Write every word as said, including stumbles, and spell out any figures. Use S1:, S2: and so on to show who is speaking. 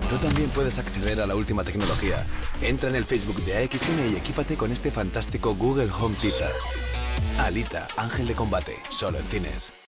S1: Tú también puedes acceder a la última tecnología. Entra en el Facebook de A X N y equípate con este fantástico Google Home Theater. Alita, Ángel de Combate, solo en cines.